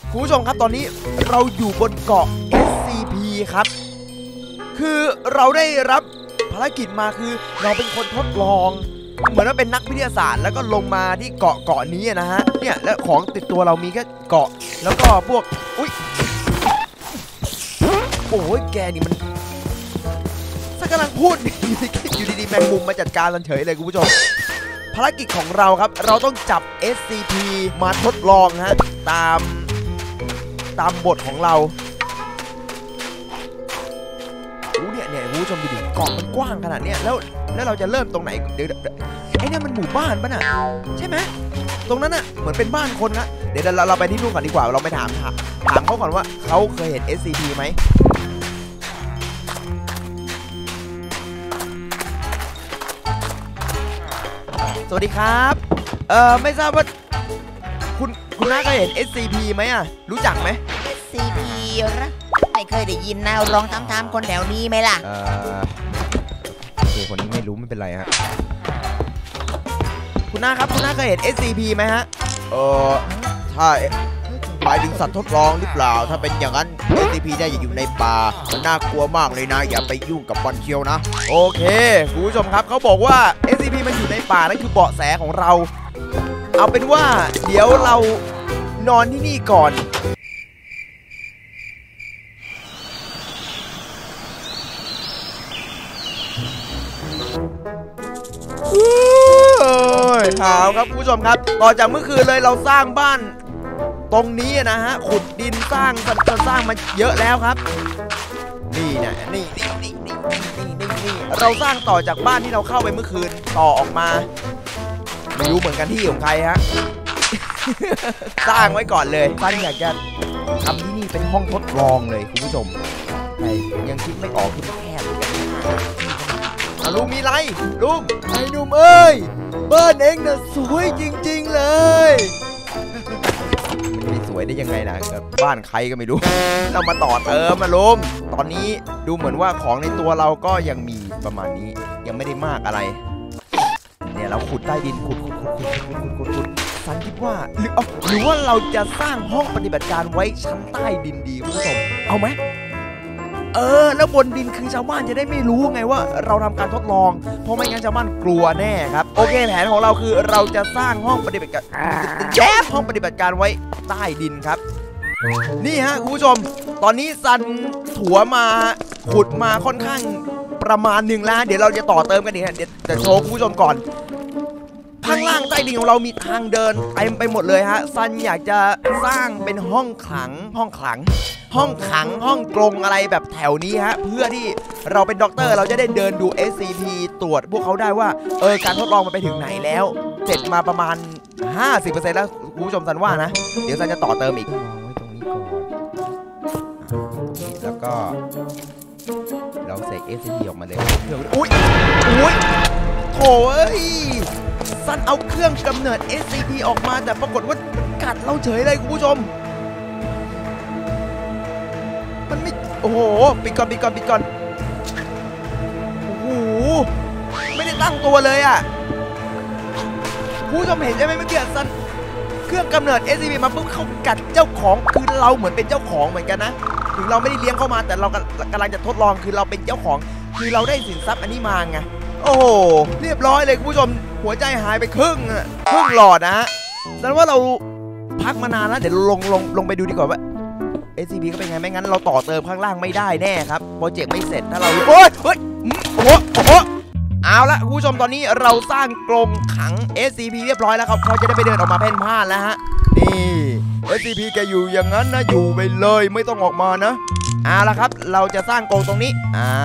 คุณผู้ชมครับตอนนี้เราอยู่บนเกาะ SCP ครับคือเราได้รับภารกิจมาคือเราเป็นคนทดลองเหมือนว่าเป็นนักวิทยาศาสตร์แล้วก็ลงมาที่เกาะนี้นะฮะเนี่ยและของติดตัวเรามีแค่เกาะแล้วก็พวกอุ้ยโอ้ยแกนี่มันสักกำลังพูดอยู่ดีๆแมงมุมมาจัดการเฉยเลยคุณผู้ชมภารกิจของเราครับเราต้องจับ SCP มาทดลองฮะตามบทของเราเนี่ยคุณผู้ชมดูดิเกาะมันกว้างขนาดนี้แล้วเราจะเริ่มตรงไหนเดี๋ยวไอ้นี่มันหมู่บ้านป่ะน่ะใช่ไหมตรงนั้นน่ะเหมือนเป็นบ้านคนนะเดี๋ยวเราไปที่นู่นก่อนดีกว่าเราไปถามเขาก่อนว่าเขาเคยเห็น SCP ไหมสวัสดีครับไม่ทราบว่าคุณน้าเคยเห็น SCP ไหมอ่ะรู้จักไหม SCP นะไม่เคยได้ยินนะลองถามคนแถวนี้ไหมล่ะโอเคคนนี้ไม่รู้ไม่เป็นไรฮะคุณน้าครับคุณน้าเคยเห็น SCP ไหมฮะถ้าหมายถึงสัตว์ทดลองหรือเปล่าถ้าเป็นอย่างนั้น SCP ได้อยู่ในป่ามันน่ากลัวมากเลยนะอย่าไปยุ่งกับมันเชียวนะโอเคคุณผู้ชมครับเขาบอกว่า SCP มันอยู่ในป่านั่นคือเบาะแสของเราเอาเป็นว่าเดี๋ยวเรานอนที่นี่ก่อนถามครับคุณผู้ชมครับต่อจากเมื่อคืนเลยเราสร้างบ้านตรงนี้นะฮะขุดดินสร้างมาเยอะแล้วครับนี่นะนี่เราสร้างต่อจากบ้านที่เราเข้าไปเมื่อคืนต่อออกมาไม่รู้เหมือนกันที่ของใครฮะ สร้างไว้ก่อนเลยท่านอยากจะทำที่นี่เป็นห้องทดลองเลยคุณผู้ชมแต่ยังคิดไม่ออกคือแคบลุงมีไรลุงไอ้หนุ่มเอ้ยบ้านเองน่ะสวยจริงๆเลยมันไม่สวยได้ยังไงนะบ้านใครก็ไม่รู้เรามาต่อเติมมาลุงตอนนี้ดูเหมือนว่าของในตัวเราก็ยังมีประมาณนี้ยังไม่ได้มากอะไรเนี่ยเราขุดใต้ดินขุดสันคิดว่าหรือว่าเราจะสร้างห้องปฏิบัติการไว้ชั้นใต้ดินดีคุณผู้ชมเอาไหมแล้วบนดินคือชาวบ้านจะได้ไม่รู้ไงว่าเราทำการทดลองเพราะไม่งั้นชาวบ้านกลัวแน่ครับโอเคแผนของเราคือเราจะสร้างห้องปฏิบัติการห้องปฏิบัติการไว้ใต้ดินครับนี่ฮะคุณผู้ชมตอนนี้ซันถัวมาขุดมาค่อนข้างประมาณหนึ่งแล้วเดี๋ยวเราจะต่อเติมกันอีกเดี๋ยวจะโชว์คุณผู้ชมก่อนข้างล่างใต้ดินของเรามีทางเดินเต็มไปหมดเลยฮะซันอยากจะสร้างเป็นห้องขังห้องกรงอะไรแบบแถวนี้ฮะเพื่อที่เราเป็นด็อกเตอร์เราจะได้เดินดู SCP ตรวจพวกเขาได้ว่าการทดลองมันไปถึงไหนแล้วเสร็จมาประมาณ 50% แล้วคุณผู้ชมซันว่านะเดี๋ยวซันจะต่อเติมอีกวางไว้ตรงนี้ก่อนแล้วก็เราเสก SCP ออกมาเลยอุ้ยโถ่ซันเอาเครื่องกำเนิด SCP ออกมาแต่ปรากฏว่ากัดเราเฉยเลยคุณผู้ชมมันไม่โอ้โหปิดก่อนโอ้โหไม่ได้ตั้งตัวเลยอ่ะผู้ชมเห็นใช่ไหมเมื่อกี้ซันเครื่องกำเนิด SCP มาปุ๊บเขากัดเจ้าของคือเราเหมือนเป็นเจ้าของเหมือนกันนะถึงเราไม่ได้เลี้ยงเข้ามาแต่เรากำลังจะทดลองคือเราเป็นเจ้าของคือเราได้สินทรัพย์อันนี้มาไงโอ้โหเรียบร้อยเลยคุณผู้ชมหัวใจหายไปครึ่งหลอดนะฮะแสดงว่าเราพักมานานแล้วเดี๋ยวลงไปดูดีกว่าว่า SCP ก็เป็นไงไม่งั้นเราต่อเติมข้างล่างไม่ได้แน่ครับโปรเจกต์ไม่เสร็จถ้าเราโอ้โหเอาละคุณผู้ชมตอนนี้เราสร้างกรงขัง SCP เรียบร้อยแล้วครับเขาจะได้ไปเดินออกมาเพ่นพ่านแล้วฮะนี่ SCP แกอยู่อย่างนั้นนะอยู่ไปเลยไม่ต้องออกมานะเอาละครับเราจะสร้างกรงตรงนี้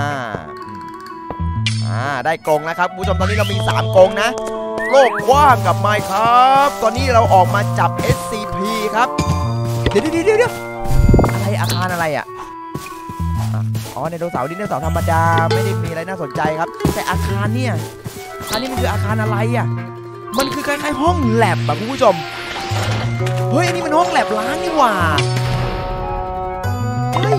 ได้กรงแล้วครับผู้ชมตอนนี้เรามี3กรงนะโลกกว้างกับไมค์ครับตอนนี้เราออกมาจับ SCP ครับเดี๋ยวอะไรอาคารอะไรอ่ะไดโนเสาร์ธรรมดาไม่ได้มีอะไรน่าสนใจครับแต่อาคารนี่มันคืออาคารอะไรอ่ะมันคือคล้ายๆห้องแลบอ่ะคุณผู้ชมเฮ้ยอันนี้มันห้องแลบล้างนี่หว่าเฮ้ย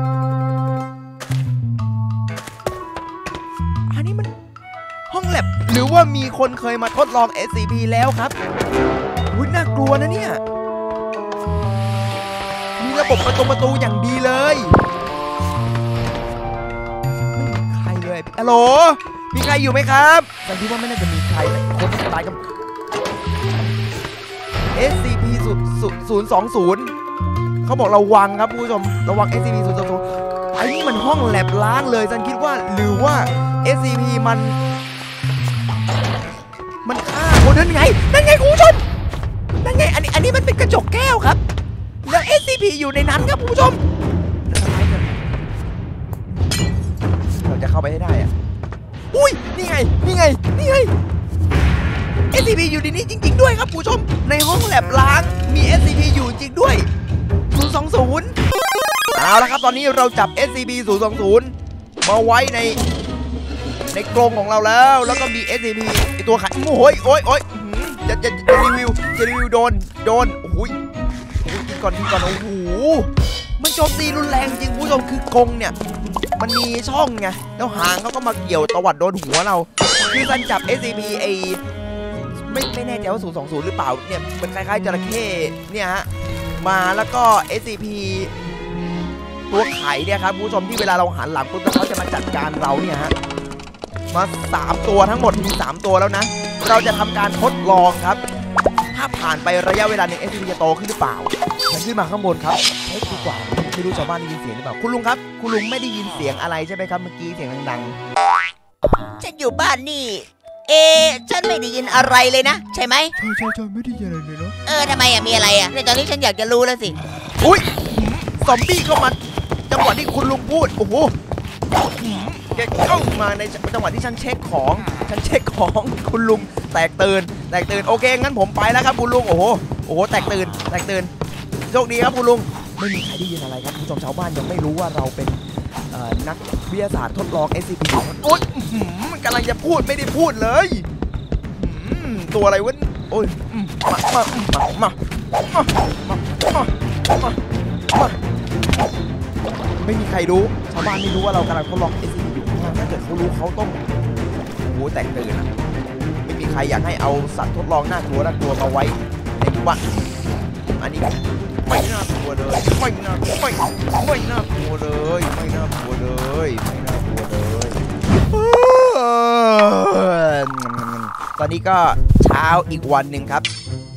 อันนี้มันห้องแลบหรือว่ามีคนเคยมาทดลอง SCP แล้วครับน่ากลัวนะเนี่ยระบบประตูอย่างดีเลยไม่มีใครเลยฮัลโหลมีใครอยู่ไหมครับฉันคิดว่าไม่น่าจะมีใครคนที่ตายกับ SCP-020 เขาบอกระวังครับผู้ชมระวัง SCP-020 ไอ้นี่มันห้องแลบล้างเลยฉันคิดว่าหรือว่า SCP มันฆ่าคนนั่นไงคุณผู้ชมนั่นไงอันนี้มันเป็นกระจกแก้วครับแล้ว SCP อยู่ในนั้นครับคุณผู้ชมเราจะเข้าไปให้ได้อะอุ้ยนี่ไง SCP อยู่ในนี้จริงๆด้วยครับผู้ชมในห้องแลบล้างมี SCP อยู่จริงด้วย020เอาละครับตอนนี้เราจับ SCP-020 มาไว้ในกรงของเราแล้วก็มี SCP ไอตัวขัดโอ้ยจะรีวิวโดนโอ้ยกินก่อนโอ้โหมันโจมตีรุนแรงจริงผู้ชมคือกรงเนี่ยมันมีช่องไงแล้วหางเขาก็มาเกี่ยวตวัดโดนหัวเราคือการจับ SCP ไอไม่แน่ใจว่า020หรือเปล่าเนี่ยมันคล้ายๆจระเข้เนี่ยฮะมาแล้วก็ SCP ตัวไข่เนี่ยครับผู้ชมที่เวลาเราหันหลังปุ๊บเขาจะมาจัดการเราเนี่ยฮะมา3ตัวทั้งหมดมี3ตัวแล้วนะเราจะทำการทดลองครับถ้าผ่านไประยะเวลาหนึ่ง SCP จะโตขึ้นหรือเปล่ามันขึ้นมาข้างบนครับเฮ้ยดีกว่าไม่รู้ชาวบ้านได้ยินเสียงหรือเปล่าคุณลุงครับคุณลุงไม่ได้ยินเสียงอะไรใช่ไหมครับเมื่อกี้เสียงดังฉันอยู่บ้านนี่ฉันไม่ได้ยินอะไรเลยนะใช่ไหมใช่ไม่ได้ยินอะไรเลยเนาะทำไมมีอะไรในตอนนี้ฉันอยากจะรู้แล้วสิอุ้ยซอมบี้เข้ามาจังหวะที่คุณลุงพูดโอ้โหแกเข้ามาในจังหวะที่ฉันเช็คของคุณลุงแตกตื่นโอเคงั้นผมไปแล้วครับคุณลุงโอ้โหแตกตื่นโชคดีครับคุณลุงไม่มีใครได้ยินอะไรครับผู้ชมชาวบ้านยังไม่รู้ว่าเราเป็นนักวิทยาศาสตร์ทดลอง SCP โอ๊ยมันกำลังจะพูดไม่ได้พูดเลยตัวอะไรวะโอ้ยมาไม่มีใครรู้ชาวบ้านไม่รู้ว่าเรากำลังทดลอง SCP อยู่ถ้าเกิดเขารู้เขาต้องโอ้โหแตกตื่นไม่มีใครอยากให้เอาสัตว์ทดลองน่ากลัวมาไว้ในหมู่บ้านอันนี้ไม่น่ากลัวเลยไม่น่ากลัวเลยตอนนี้ก็เช้าอีกวันหนึ่งครับ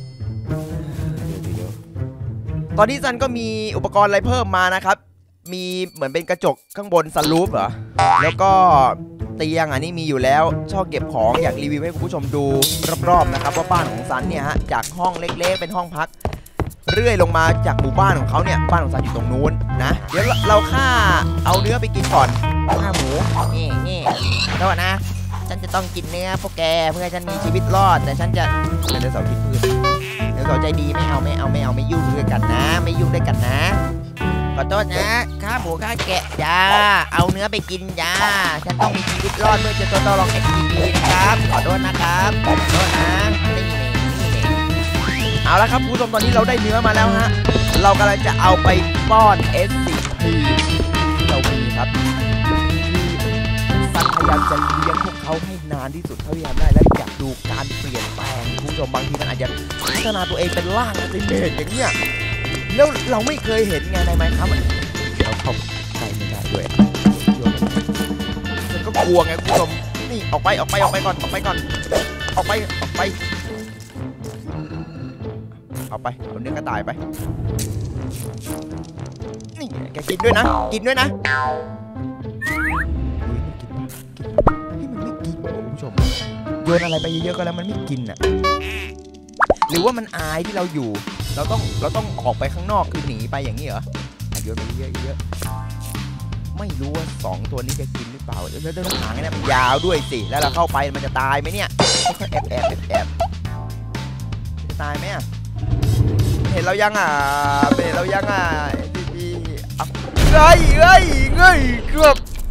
ตอนนี้ซันก็มีอุปกรณ์อะไรเพิ่มมานะครับมีเหมือนเป็นกระจกข้างบนซันรูฟเหรอแล้วก็เตียงอันนี้มีอยู่แล้วช่องเก็บของอยากรีวิวให้คุณผู้ชมดูรอบๆนะครับว่าบ้านของซันเนี่ยฮะจากห้องเล็กๆเป็นห้องพักเรื่อยลงมาจากหมู่บ้านของเขาเนี่ยบ้านของซันอยู่ตรงนู้นนะเดี๋ยวเราฆ่าเอาเนื้อไปกินก่อนฆ่าหมูนี่แล้วนะฉันจะต้องกินเนื้อพวกแกเพื่อฉันมีชีวิตรอดแต่ฉันจะเดี๋ยวสาวคิดพื้นเดี๋ยวสาวใจดีไม่ยุ่งด้วยกันนะไม่ยุ่งด้วยกันนะขอโทษนะฆ่าหมูฆ่าแกะจ้าเอาเนื้อไปกินจ้าฉันต้องมีชีวิตรอดเพื่อจะทดลอง SCP นะครับขอโทษนะครับขอโทษนะเอาละครับผู้ชมตอนนี้เราได้เนื้อมาแล้วฮะเรากำลังจะเอาไปป้อน SCP เรามีครับซันพยายามจะเลี้ยงพวกเขาให้นานที่สุดเท่าที่ทำได้และอยากดูการเปลี่ยนแปลงผู้ชมบางทีมันอาจจะพัฒนาตัวเองเป็นร่างอัลติเมทอย่างเงี้ยแล้วเราไม่เคยเห็นไงในไมค์ครับเราเข้าใกล้ไม่ได้ด้วยฉันก็กลัวไงผู้ชมนี่ออกไปก่อนเอาเนื้อกระต่ายไปนี่แกกินด้วยนะมันไม่กินคุณผู้ชมโยนอะไรไปเยอะๆก็แล้วมันไม่กินอ่ะหรือว่ามันอายที่เราอยู่เราต้องออกไปข้างนอกคือหนีไปอย่างนี้เหรอโยนไปเยอะๆไม่รู้ว่า2ตัวนี้จะกินหรือเปล่าแล้วต้องหางเนี่ยมันยาวด้วยสิแล้วเราเข้าไปมันจะตายไหมเนี่ยค่อยๆแอบจะตายไหมอ่ะเห็นเรายังดีเฮ้ยเกือบ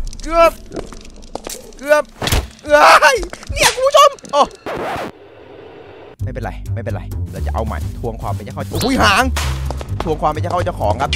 เนี่ยคุณผู้ชมโอ้ไม่เป็นไรเราจะเอาใหม่ทวงความเป็นเจ้าของอุ้ยหางทวงความเป็นเจ้าของครับ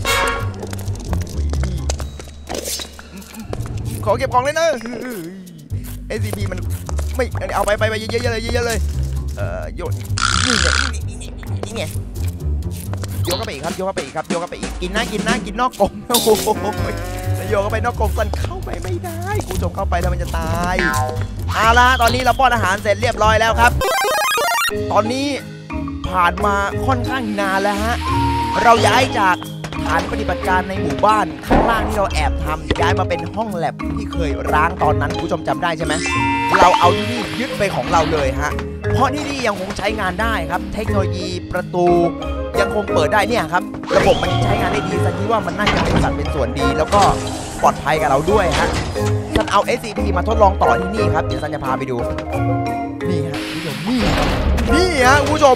ขอเก็บของเลยนะ SCP มันไม่เอาไปเยอะเลยโยนนี่ไงโยกเข้าไปอีกครับโยกเข้าไปอีกครับโยกเข้าไปอีกกินนะกินนอกกรงโอ้โหโยกเข้าไปนอกกรงสันเข้าไปไม่ได้คุณผู้ชมเข้าไปแล้วมันจะตายเอาละตอนนี้เราป้อนอาหารเสร็จเรียบร้อยแล้วครับตอนนี้ผ่านมาค่อนข้างนานแล้วฮะเราย้ายจากฐานปฏิบัติการในหมู่บ้านข้างล่างที่เราแอบทำย้ายมาเป็นห้องแลบที่เคยร้างตอนนั้นคุณผู้ชมจำได้ใช่ไหมเราเอาที่นี่ยึดไปของเราเลยฮะเพราะที่นี่ยังคงใช้งานได้ครับเทคโนโลยีประตูยังคงเปิดได้เนี่ยครับระบบมันใช้งานได้ดีสันคิดว่ามันน่าจะเป็นสัดเป็นส่วนดีแล้วก็ปลอดภัยกับเราด้วยฮะฉันเอา SCP มาทดลองต่อที่นี่ครับเดี๋ยวฉันจะพาไปดูนี่ฮะคุณผู้ชมนี่ฮะคุณผู้ชม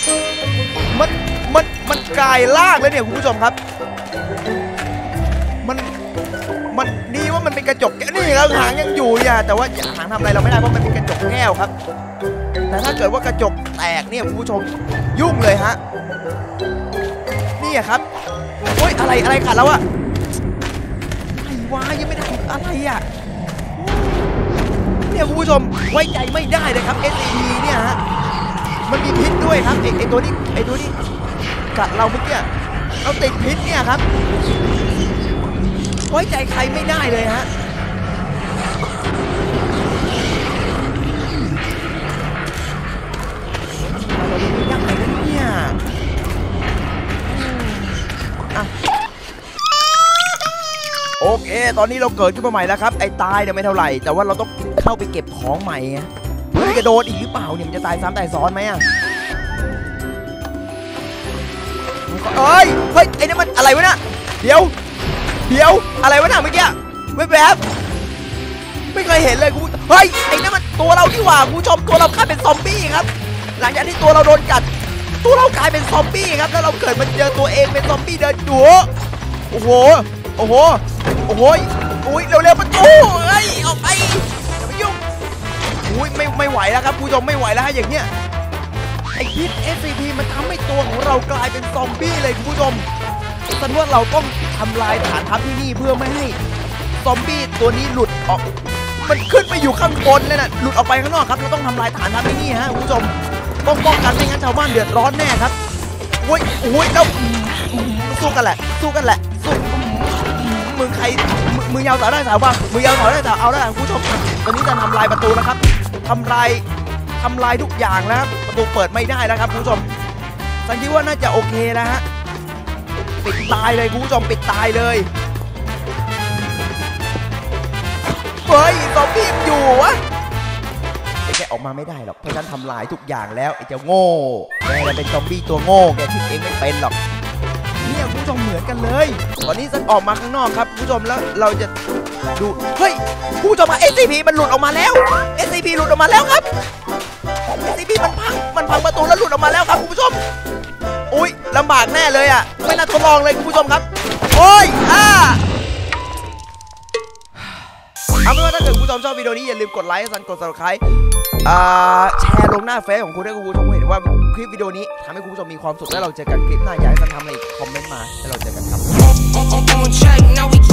มันกลายล่างเลยเนี่ยคุณผู้ชมครับมันดีว่ามันเป็นกระจกแก้วนี่ครับหางยังอยู่เนี่ยแต่ว่าหางทำอะไรเราไม่ได้เพราะมันเป็นกระจกแก้วครับแต่ถ้าเกิดว่ากระจกแตกเนี่ยคุณผู้ชมยุ่งเลยฮะนี่ครับโอ๊ยอะไรขาดแล้วอะไอ้วายังไม่ได้อะไรอะเนี่ยคุณผู้ชมไว้ใจไม่ได้เลยครับ SCP เนี่ยฮะมันมีพิษด้วยครับไอ้ตัวนี้กัดเราเมื่อกี้เราติดพิษเนี่ยครับไว้ใจใครไม่ได้เลยฮะเราไม่ได้เลยเนี่ยโอเคตอนนี้เราเกิดขึ้นมาใหม่แล้วครับไอ้ตายเนี่ยไม่เท่าไหร่แต่ว่าเราต้องเข้าไปเก็บของใหม่ไงมันจะโดนอีกหรือเปล่าเนี่ยมันจะตายซ้ำตายซ้อนไหมอะเฮ้ยไอ้นี่มันอะไรวะเนี่ยเดี๋ยวอะไรวะเนี่ยเมื่อกี้แบบไม่เคยเห็นเลยกูเฮ้ยไอ้นี่มันตัวเราที่ว่าคุณผู้ชมตัวเรากลายเป็นซอมบี้ครับหลังจากที่ตัวเราโดนกัดตัวเรากลายเป็นซอมบี้ครับแล้วเราเกิดมาเจอตัวเองเป็นซอมบี้เดินอยู่โอ้โหอุ้ยเร็วประตูเฮ้ยออกไปอย่าไปยุ่งอุ้ยไม่ไหวแล้วครับคุณผู้ชมไม่ไหวแล้วฮะอย่างเนี้ยไอ้พิษ SCP มันทำให้ตัวของเรากลายเป็นซอมบี้เลยคุณผู้ชมสันว่าเราต้องทำลายฐานทัพที่นี่เพื่อไม่ให้ซอมบี้ตัวนี้หลุดออกมันขึ้นไปอยู่ข้างบนเลยนะหลุดออกไปข้างนอกครับเราต้องทำลายฐานทัพที่นี่ฮะคุณผู้ชมต้องป้องกันไม่งั้นชาวบ้านเดือดร้อนแน่ครับโอ้ยแล้วสู้กันแหละสู้มือใครมือยาวสาวได้สาวบ้างมือยาวสาวได้สาวเอาแล้วคุณผู้ชมตอนนี้จะทำลายประตูแล้วครับทำลายทุกอย่างแล้วครับประตูเปิดไม่ได้แล้วครับคุณผู้ชมสันคิดว่าน่าจะโอเคแล้วฮะปิดตายเลยคุณผู้ชมปิดตายเลยเฮ้ยซอมบี้อยู่วะแกออกมาไม่ได้หรอกเพราะฉันทำลายทุกอย่างแล้วไอ้เจ้าโง่แกเป็นซอมบี้ตัวโง่แกคิดเองไม่เป็นหรอกเนี่ยคุณผู้ชมเหมือนกันเลยตอนนี้ฉันออกมาข้างนอกครับคุณผู้ชมแล้วเราจะดูเฮ้ยคุณผู้ชมมา SCP มันหลุดออกมาแล้ว SCP หลุดออกมาแล้วครับ SCP มันพังประตูแล้วหลุดออกมาแล้วครับคุณผู้ชมอุ้ยลำบากแน่เลยอ่ะไม่น่าทดลองเลยคุณผู้ชมครับโอ้ยเอาเป็นว่าถ้าเกิดคุณผู้ชมชอบวิดีโอนี้อย่าลืมกดไลค์กด Subscribe แชร์ลงหน้าเฟซของคุณให้คุณผู้ชมเห็นว่าคลิปวิดีโอนี้ทำให้คุณผู้ชมมีความสุขและเราเจอกันคลิปหน้าอยากให้ท่านทำอะไรคอมเมนต์มาแล้วเราเจอกันครับ